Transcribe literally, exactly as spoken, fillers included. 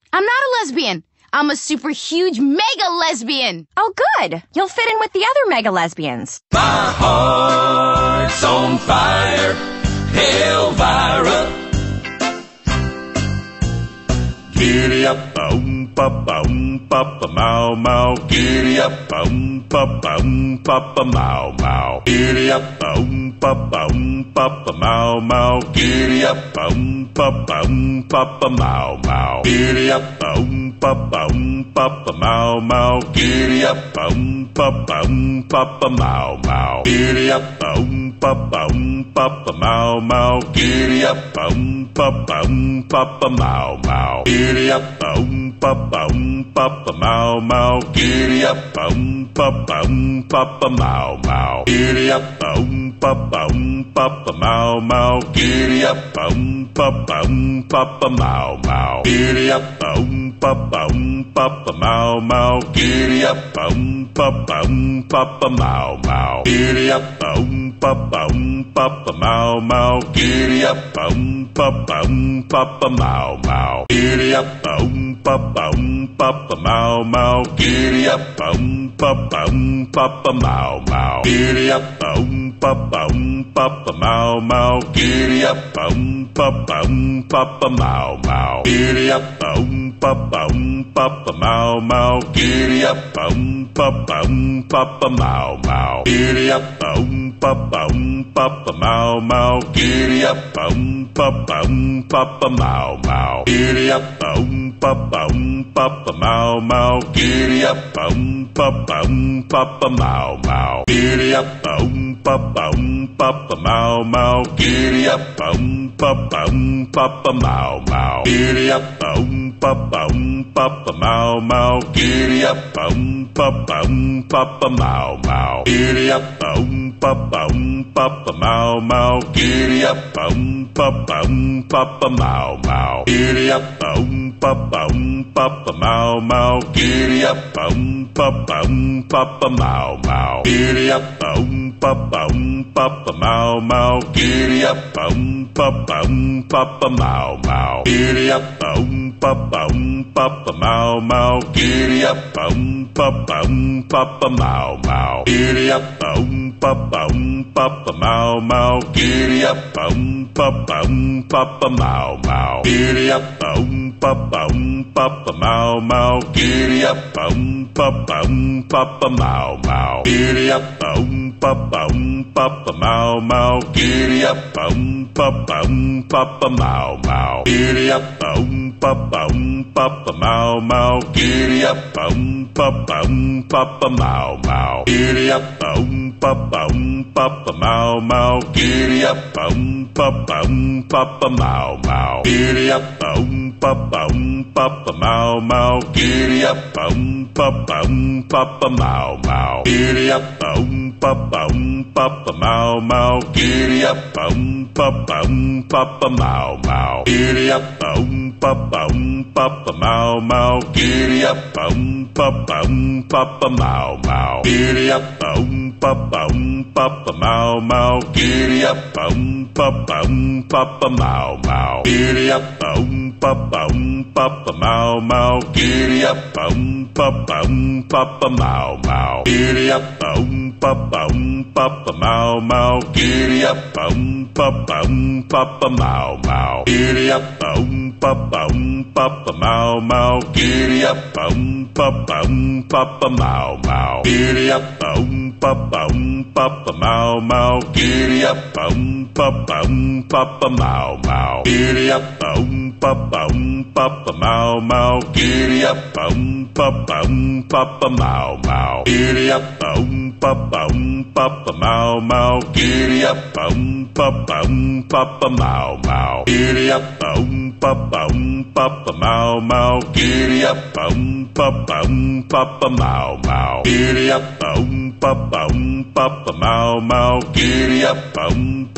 I'm not a lesbian. I'm a super huge mega lesbian. Oh, good. You'll fit in with the other mega lesbians. My heart's on fire, Elvira. Giddy up, boom, ba, boom, ba, ba, mow, mow. Giddy up, boom, ba, boom, ba, ba, mow, mow. Giddy up, boom, ba, boom, ba, ba, mow, mow. Giddy up, boom, ba, boom, ba, ba, mow, mow. Giddy up, boom, ba, boom, ba, ba, mow, mow. Giddy up, boom, ba, boom, ba, ba, mow, mow. Giddy up, boom, ba, boom, ba, ba, mow, mow. Giddy up, boom, ba, boom, ba, ba, mow, mow. Giddy up, boom, ba, boom, ba, ba, mow, mow. Giddy up, boom, ba, boom, ba, ba, mow, mow. Giddy up, boom, ba, boom, ba, ba, mow, mow. Giddy up, boom, ba, boom, ba, ba, mow, mow. Giddy up, boom, ba, boom, ba, ba, mow, mow. Giddy up, boom, ba, boom, ba, ba, mow, mow. Giddy up, boom, ba, boom, ba, ba, mow, mow. Giddy up, boom, ba, boom, ba, ba, mow, mow. Giddy up, boom, ba, boom, ba, ba, mow, mow. Giddy up, boom, ba, boom, ba, ba, mow, mow. Giddy up, boom, ba, boom, ba, ba, mow, mow. Giddy up, boom, ba, boom, ba, ba, mow, mow. Giddy up, boom, ba, boom, ba, ba, mow, mow. Giddy up, boom, ba, boom, ba, ba, mow, mow. Giddy up, boom, ba, boom, ba, ba, mow, mow. Giddy up, boom, ba, boom, ba, ba, mow, mow. Giddy up, boom, ba, boom, ba, ba, mow, mow. Giddy up, boom, ba, boom, ba, ba, mow, mow. Giddy up, boom, ba, boom, ba, ba, mow, mow. Giddy up, boom, ba, boom, ba, ba, mow, mow. Giddy up, boom, ba, boom, ba, ba, mow, mow. Giddy up, boom, ba, boom, ba, ba, mow, mow. Giddy up, boom, ba, boom, ba, ba, mow, mow. Giddy up, boom, ba, boom, ba, ba, mow, mow. Giddy up, boom, ba, boom, ba, ba, mow, mow. Giddy up, boom, ba, boom, ba, ba, mow, mow. Giddy up, boom, ba, boom, ba, ba, mow, mow. Giddy up, boom, ba, boom, ba, ba, mow, mow. Giddy up, boom, ba, boom, ba, ba, mow, mow. Giddy up, boom, ba, boom, ba, ba, mow, mow. Giddy up, boom, ba, boom, ba, ba, mow, mow. Giddy up, boom, ba, boom, ba, ba, mow, mow. Giddy up, boom, ba, boom, ba, ba, mow, mow. Giddy up, boom, ba, boom, ba, ba, mow, mow. Giddy up, boom, ba, boom, ba, ba, mow, mow. Giddy up, boom, ba, boom, ba, ba, mow, mow. Giddy up, boom, ba, boom, ba, ba, mow, mow. Giddy up, boom, ba, boom, ba, ba, mow, mow. Giddy up, boom, ba, boom, ba, ba, mow, mow. Giddy up, boom, ba, boom, ba, ba, mow, mow. Giddy up, boom, ba, boom, ba, ba, mow, mow. Giddy up, boom, ba, boom, ba, ba, mow, mow. Giddy up, boom, ba, boom, ba, ba, mow, mow. Giddy up, boom, ba, boom, ba, ba, mow, mow. Giddy up, boom, ba, boom, ba, ba, mow, mow. Giddy up, boom, ba, boom, ba, ba, mow, mow. Giddy up, boom, ba, boom, ba, ba, mow, mow. Giddy up, boom, ba, boom, ba, ba, mow, mow. Giddy up, boom, ba, boom, ba, ba, mow, mow. Giddy up, boom, ba, boom, ba, ba, mow, mow. Giddy up, boom, ba, boom, ba, ba, mow, mow. Giddy up, boom, ba, boom, ba, ba, mow, mow. Giddy up, boom, ba, boom, ba, ba, mow, mow. Giddy up, boom, ba, boom, ba, ba, mow, mow. Giddy up, boom, ba, boom, ba, ba, mow, mow. Giddy up, boom, ba, boom, ba, ba, mow, mow. Giddy up, boom, ba, boom, ba, ba, mow, mow. Giddy up, boom, ba, boom, ba, ba, mow, mow. Giddy up, boom, ba, boom, ba, ba, mow, mow. Giddy up, boom, ba, boom, ba, ba, mow, mow. Giddy up, boom, ba, boom, ba, ba, mow, mow. Giddy up, boom, ba, boom, ba, ba, mow, mow. Giddy up, boom, ba, boom, ba, ba, mow, mow. Giddy up, boom,